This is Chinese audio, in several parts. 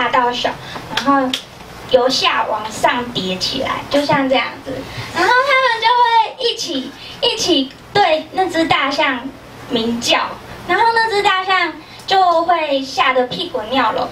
大到小，然后由下往上叠起来，就像这样子。然后他们就会一起对那只大象鸣叫，然后那只大象就会吓得屁滚尿流，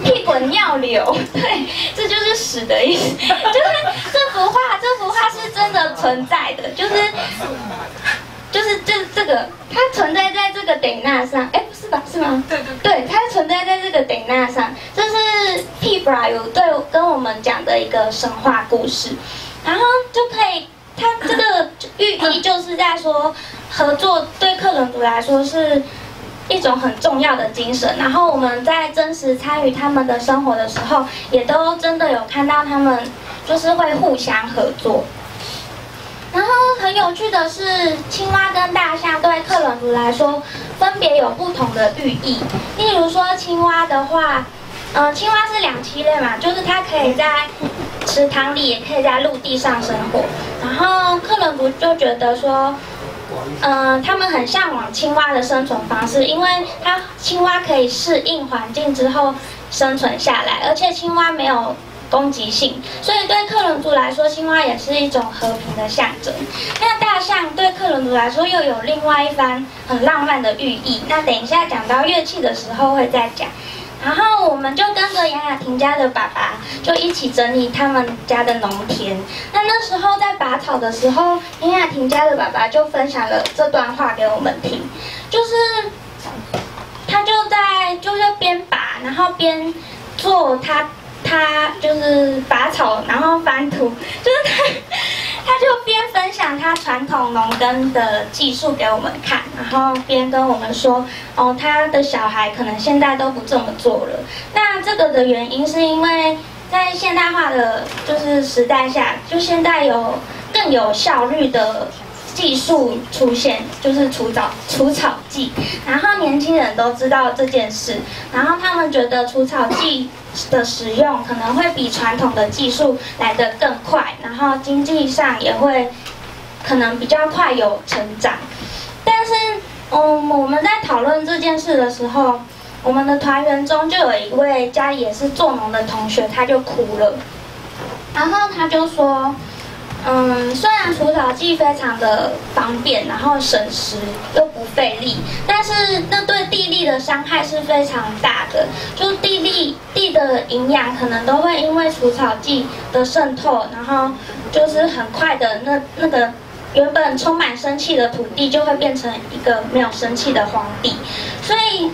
对，这就是屎的意思。就是这幅画是真的存在的，就是这个，它存在在这个顶纳上，哎，不是吧？是吗？对，它存在在这个顶纳上，这是 Pibra 有跟我们讲的一个神话故事，然后就可以，它这个寓意就是在说，合作对克伦族来说是一种很重要的精神，然后我们在真实参与他们的生活的时候，也都真的有看到他们就是会互相合作。然后很有趣的是，青蛙跟大象对克伦族来说分别有不同的寓意。例如说青蛙的话，青蛙是两栖类嘛，就是它可以在池塘里，也可以在陆地上生活。然后克伦族就觉得说，他们很向往青蛙的生存方式，因为青蛙可以适应环境之后生存下来，而且青蛙没有攻击性，所以对克伦族来说，青蛙也是一种和平的象征。那大象对克伦族来说又有另外一番很浪漫的寓意。那等一下讲到乐器的时候会再讲。然后我们就跟着杨雅婷家的爸爸，就一起整理他们家的农田。那时候在拔草的时候，杨雅婷家的爸爸就分享了这段话给我们听，就是他就是边拔，然后边做他就是拔草，然后翻土，就是他就边分享他传统农耕的技术给我们看，然后边跟我们说，他的小孩可能现在都不这么做了。那这个的原因是因为在现代化的就是时代下，就现在有更有效率的技术出现，就是除草剂，然后年轻人都知道这件事，然后他们觉得除草剂的使用可能会比传统的技术来得更快，然后经济上也会可能比较快有成长。但是，我们在讨论这件事的时候，我们的团员中就有一位家里也是做农的同学，他就哭了，然后他就说，虽然除草剂非常的方便，然后省时又不费力，但是那对地力的伤害是非常大的。就地的营养可能都会因为除草剂的渗透，然后就是很快的那个原本充满生气的土地就会变成一个没有生气的荒地。所以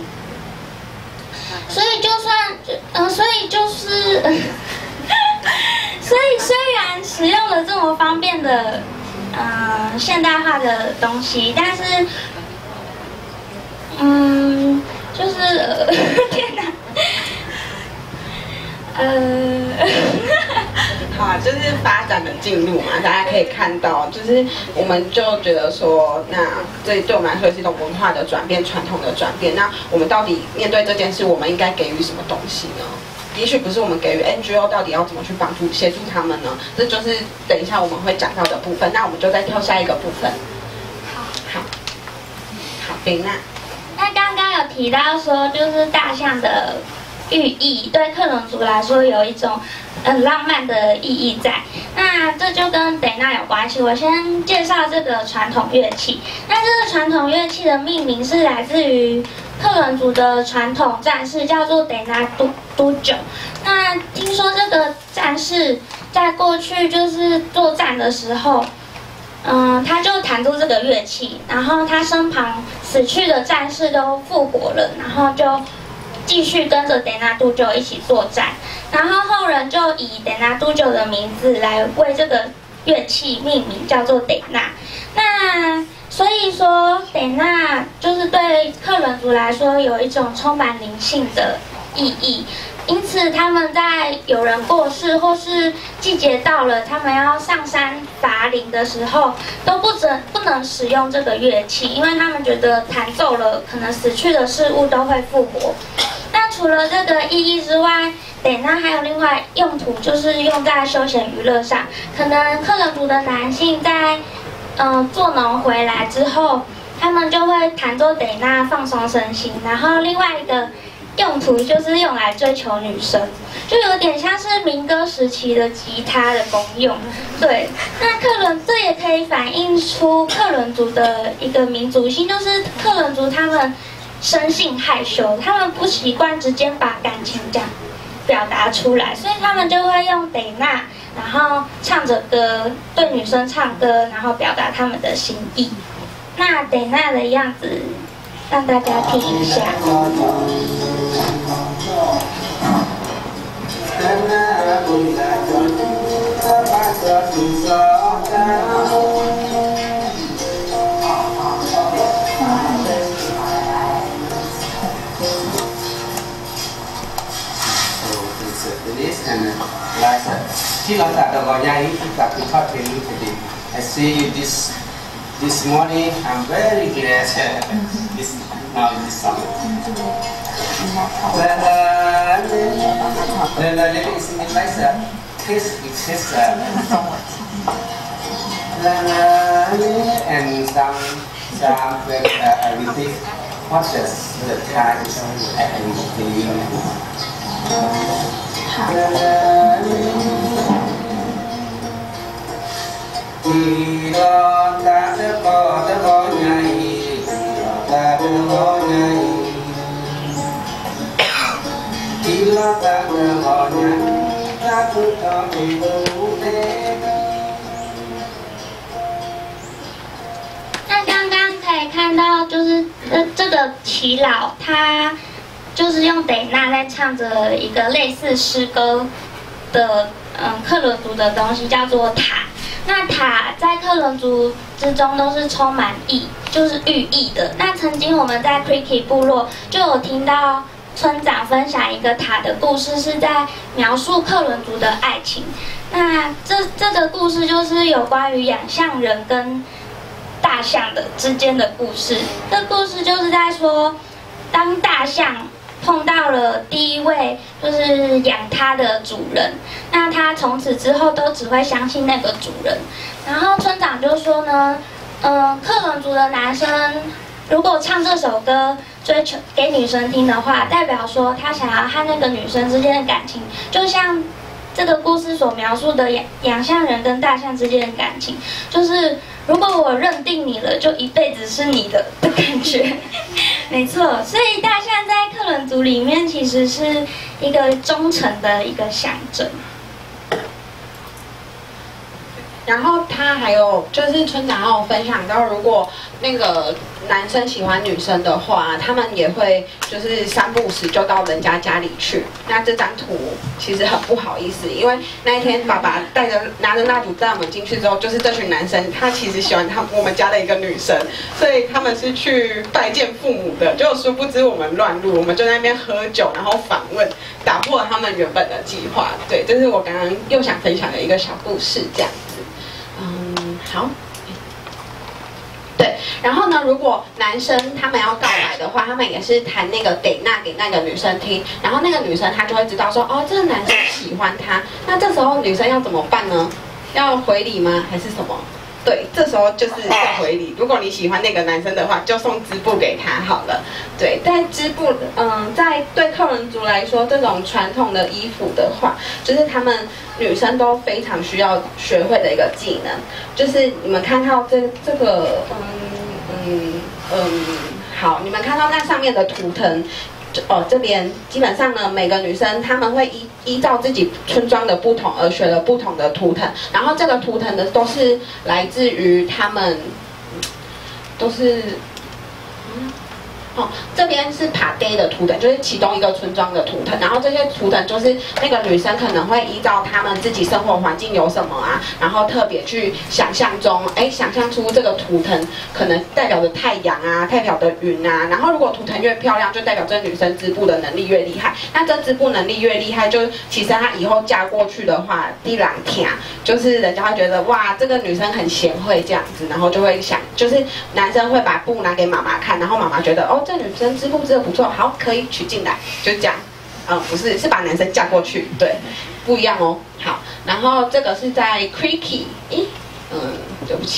虽然使用了这么方便的现代化的东西，但是就是天哪， 好啊，就是发展的进路嘛，大家可以看到，就是我们就觉得说，那这对我们来说也是一种文化的转变，传统的转变。那我们到底面对这件事，我们应该给予什么东西呢？也许不是我们给予 NGO 到底要怎么去帮助协助他们呢？这就是等一下我们会讲到的部分。那我们就再跳下一个部分。好，贝娜。 那刚刚有提到说，就是大象的寓意对克伦族来说有一种很浪漫的意义在。那这就跟德纳有关系。我先介绍这个传统乐器。那这个传统乐器的命名是来自于克伦族的传统战士，叫做德纳都九。那听说这个战士在过去就是作战的时候，他就弹出这个乐器，然后他身旁死去的战士都复活了，然后就继续跟着德纳都九一起作战，然后后人就以德纳都九的名字来为这个乐器命名，叫做德纳。那所以说，德纳就是对克伦族来说有一种充满灵性的意义。因此，他们在有人过世或是季节到了，他们要上山伐林的时候，都不能使用这个乐器，因为他们觉得弹奏了，可能死去的事物都会复活。那除了这个意义之外，德纳还有另外用途，就是用在休闲娱乐上。可能克伦族的男性在做农回来之后，他们就会弹奏德纳放松身心。然后另外一个用途就是用来追求女生，就有点像是民歌时期的吉他的功用。对，那这也可以反映出克伦族的一个民族性，就是克伦族他们生性害羞，他们不习惯直接把感情这样表达出来，所以他们就会用得娜，然后唱着歌对女生唱歌，然后表达他们的心意。那得娜的样子，让大家听一下。 Khi lo tạ đầu vào nhai thì tạ cứ thoát đến today. I see you this morning. I'm very glad this now in this summer. Then let me sing it like that. Kiss with his and some when I will think what does the time actually Khi đó ta sẽ có ngày, ta sẽ có ngày. Khi đó ta sẽ có ngày, ta cứ có thể đủ thế. 那刚刚可以看到，就是这个耆老他就是用得娜在唱着一个类似诗歌的克伦族的东西，叫做塔。那塔在克伦族之中都是充满就是寓意的。那曾经我们在 Creaky 部落就有听到村长分享一个塔的故事，是在描述克伦族的爱情。那这个故事就是有关于养象人跟大象之间的故事。这故事就是在说，当大象碰到了第一位就是养它的主人，那他从此之后都只会相信那个主人。然后村长就说呢，克伦族的男生如果唱这首歌追求给女生听的话，代表说他想要和那个女生之间的感情，就像这个故事所描述的养象人跟大象之间的感情，就是如果我认定你了，就一辈子是你的感觉。没错，所以大象在克伦族里面其实是一个忠诚的一个象征。 然后他还有就是村长还有分享到，如果那个男生喜欢女生的话，他们也会就是三不五时就到人家家里去。那这张图其实很不好意思，因为那一天爸爸拿着蜡烛带我们进去之后，就是这群男生他其实喜欢我们家的一个女生，所以他们是去拜见父母的。就殊不知我们乱入，我们就在那边喝酒，然后访问，打破了他们原本的计划。对，这是我刚刚又想分享的一个小故事，这样子。好，对，然后呢，如果男生他们要告白的话，他们也是弹那个得娜给那个女生听，然后那个女生她就会知道说，哦，这个男生喜欢她，那这时候女生要怎么办呢？要回礼吗？还是什么？对，这时候就是要回礼。如果你喜欢那个男生的话，就送织布给他好了。对，在织布，在对克伦族来说，这种传统的衣服的话，就是他们女生都非常需要学会的一个技能。就是你们看到这个，好，你们看到那上面的图腾。这边基本上呢，每个女生她们会依照自己村庄的不同而学了不同的图腾，然后这个图腾的都是来自于她们，都是，这边是帕爹的图腾，就是其中一个村庄的图腾，然后这些图腾就是那个女生可能会依照她们自己生活环境有什么啊，然后特别去想象中，想象出这个图腾可能代表着太阳啊，代表着云啊，然后如果图腾越漂亮，就代表这女生织布的能力越厉害，那这织布能力越厉害，就其实她以后嫁过去的话，地朗听，就是人家会觉得哇，这个女生很贤惠这样子，然后就会想，就是男生会把布拿给妈妈看，然后妈妈觉得哦。这女生织布织得不错，好，可以娶进来，就这样。不是，是把男生嫁过去，对，不一样哦。好，然后这个是在 Creaky，对不起，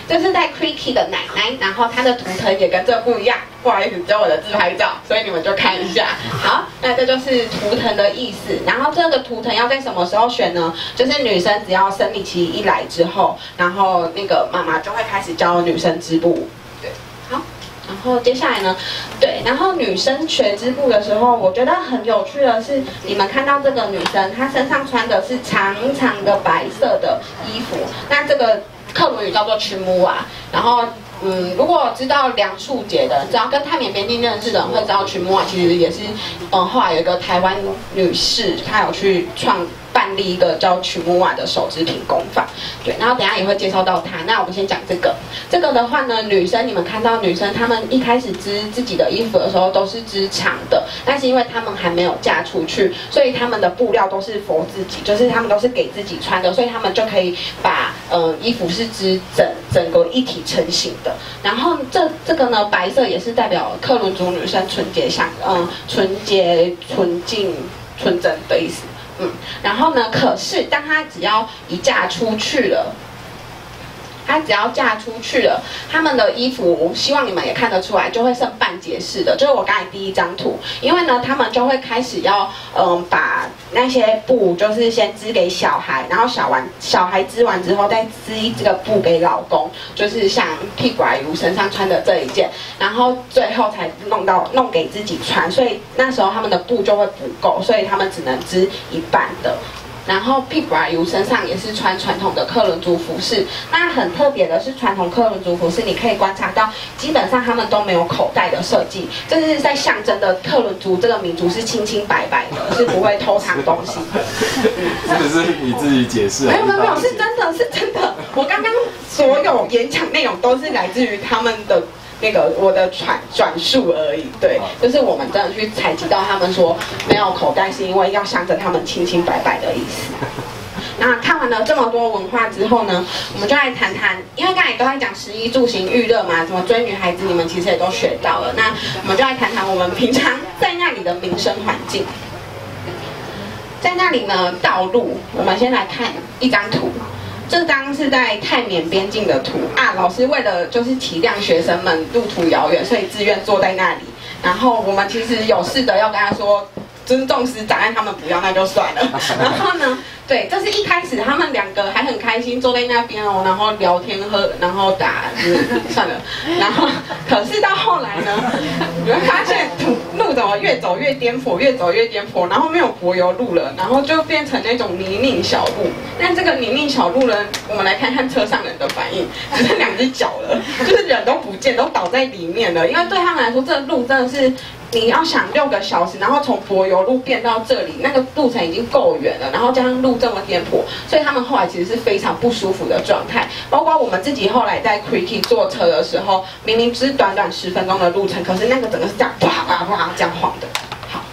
这是在 Creaky 的奶奶，然后她的图腾也跟这不一样。不好意思，只有我的自拍照，所以你们就看一下。好，那这就是图腾的意思。然后这个图腾要在什么时候选呢？就是女生只要生理期一来之后，然后那个妈妈就会开始教女生织布。对，好。然后接下来呢，对，然后女生学织布的时候，我觉得很有趣的是，你们看到这个女生，她身上穿的是长长的白色的衣服，那这个克鲁语叫做曲木瓦，然后。如果知道梁树节的，只要跟泰缅边境认识的人会知道曲木瓦其实也是，后来有一个台湾女士，她有去办立一个叫曲木瓦的手织品工坊，对，然后等一下也会介绍到她。那我们先讲这个，这个的话呢，女生你们看到女生她们一开始织自己的衣服的时候都是织长的，但是因为她们还没有嫁出去，所以她们的布料都是佛自己，就是她们都是给自己穿的，所以她们就可以把衣服是织整个一体成型的。然后这个呢，白色也是代表克伦族女生纯洁纯洁、纯净、纯真的意思。然后呢，可是当她只要一嫁出去了。她只要嫁出去了，她们的衣服，我希望你们也看得出来，就会剩半截式的，就是我刚才第一张图。因为呢，她们就会开始要，把那些布就是先织给小孩，然后小孩织完之后再织这个布给老公，就是像屁股阿如身上穿的这一件，然后最后才弄给自己穿，所以那时候他们的布就会不够，所以他们只能织一半的。然后屁股阿如身上也是穿传统的克伦族服饰，那很特别的是传统克伦族服饰，你可以观察到，基本上他们都没有口袋的设计，这是在象征的克伦族这个民族是清清白白的，是不会偷藏东西。 这个是你自己解释？ 没有，是真的，是真的。我刚刚所有演讲内容都是来自于他们的。那个我的转述而已，对，就是我们真的去采集到他们说没有口袋，是因为要象征他们清清白白的意思。那看完了这么多文化之后呢，我们就来谈谈，因为刚才都在讲食衣住行娱乐嘛，怎么追女孩子，你们其实也都学到了。那我们就来谈谈我们平常在那里的民生环境。在那里呢，道路，我们先来看一张图。这张是在泰缅边境的图啊，老师为了就是体谅学生们路途遥远，所以自愿坐在那里。然后我们其实有事的要跟他说尊重师长，但他们不要，那就算了。然后呢，对，这是一开始他们两个还很开心坐在那边哦，然后聊天然后打，算了。然后可是到后来呢，你会发现路怎么越走越颠簸，越走越颠簸，然后没有柏油路了，然后就变成那种泥泞小路。但这个泥泞小路呢，我们来看看车上人的反应，只剩2只脚了，就是人都不见，都倒在里面了。因为对他们来说，这个路真的是。你要想6个小时，然后从柏油路变到这里，那个路程已经够远了，然后加上路这么颠簸，所以他们后来其实是非常不舒服的状态。包括我们自己后来在 Creaky 坐车的时候，明明只是短短10分钟的路程，可是那个整个是这样啪啪啪这样晃的。好，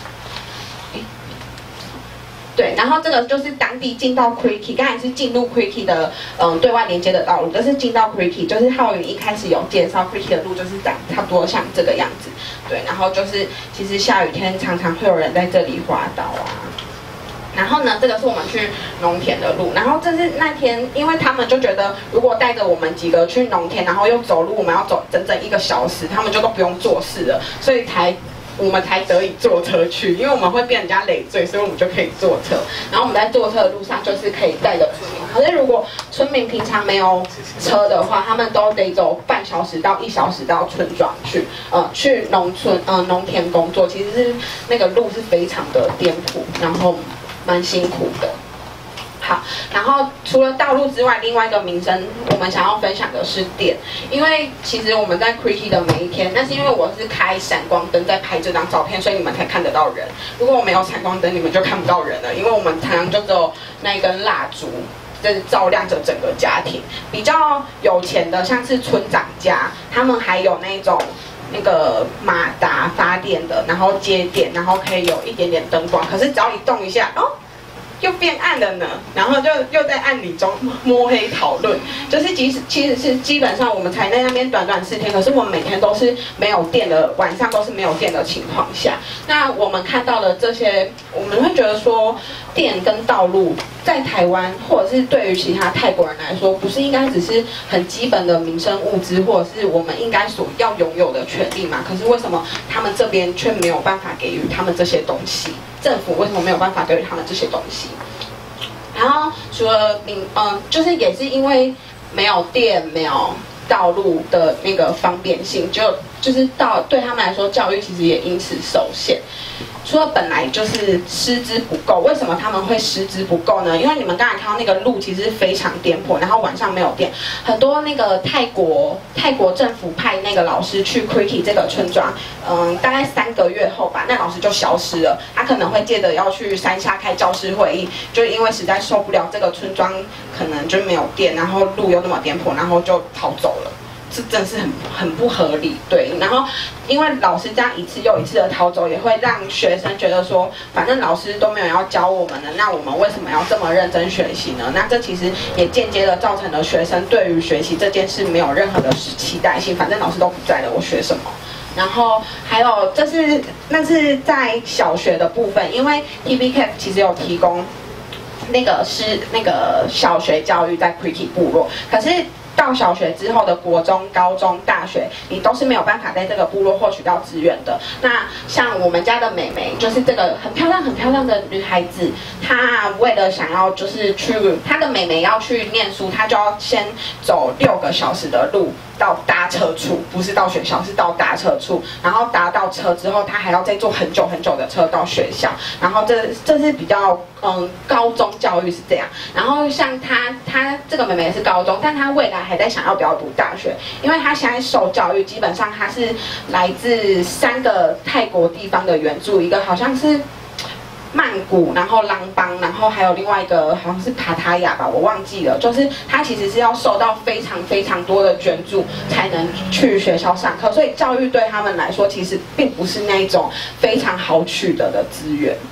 对，然后这个就是当地进到 Creaky， 刚才是进入 Creaky 的对外连接的道路，这是进到 Creaky， 就是浩宇一开始有介绍 Creaky 的路就是长差不多像这个样子。对，然后就是其实下雨天常常会有人在这里滑倒啊。然后呢，这个是我们去农田的路，然后这是那天，因为他们就觉得如果带着我们几个去农田，然后又走路，我们要走整整1个小时，他们就都不用做事了，所以我们才得以坐车去，因为我们会被人家累赘，所以我们就可以坐车。然后我们在坐车的路上就是可以带着村民，可是如果村民平常没有车的话，他们都得走半小时到1小时到村庄去农田工作，其实是那个路是非常的颠簸，然后蛮辛苦的。好，然后除了道路之外，另外一个民生我们想要分享的是电，因为其实我们在 Creaky 的每一天，那是因为我是开闪光灯在拍这张照片，所以你们才看得到人。如果我没有闪光灯，你们就看不到人了，因为我们常常就只有那一根蜡烛，就是照亮着整个家庭。比较有钱的，像是村长家，他们还有那个马达发电的，然后接电，然后可以有一点点灯光，可是只要一动一下， 又变暗了呢？然后就又在暗里中摸黑讨论，就是其实是基本上我们才在那边短短4天，可是我们每天都是没有电的，晚上都是没有电的情况下，那我们看到的这些，我们会觉得说，电跟道路在台湾或者是对于其他泰国人来说，不是应该只是很基本的民生物资，或者是我们应该所要拥有的权利嘛？可是为什么他们这边却没有办法给予他们这些东西？政府为什么没有办法给予他们这些东西？然后除了就是也是因为没有电、没有道路的那个方便性，就是对他们来说，教育其实也因此受限。除了本来就是师资不够，为什么他们会师资不够呢？因为你们刚才看到那个路其实是非常颠簸，然后晚上没有电，很多那个泰国政府派那个老师去 Creaky 这个村庄，大概3个月后吧，那老师就消失了。他可能会借着要去山下开教师会议，就因为实在受不了这个村庄可能就没有电，然后路又那么颠簸，然后就逃走了。这真是很不合理，对。然后，因为老师这样一次又一次的逃走，也会让学生觉得说，反正老师都没有要教我们的，那我们为什么要这么认真学习呢？那这其实也间接的造成了学生对于学习这件事没有任何的期待性，反正老师都不在了，我学什么？然后还有，那是在小学的部分，因为 TVCAF 其实有提供那个小学教育在 Creaky 部落，可是到小学之后的国中、高中、大学，你都是没有办法在这个部落获取到资源的。那像我们家的妹妹，就是这个很漂亮的女孩子，她为了想要就是她的妹妹要去念书，她就要先走6个小时的路到搭车处，不是到学校，是到搭车处。然后搭到车之后，她还要再坐很久的车到学校。然后这是比较高中教育是这样。然后像她这个妹妹也是高中，但她未来还在想要不要读大学，因为她现在受教育基本上她是来自3个泰国地方的援助，一个好像是曼谷，然后朗邦，然后还有另外一个好像是帕塔亚吧，我忘记了。就是他其实是要受到非常多的捐助才能去学校上课，所以教育对他们来说其实并不是那一种非常好取得的资源。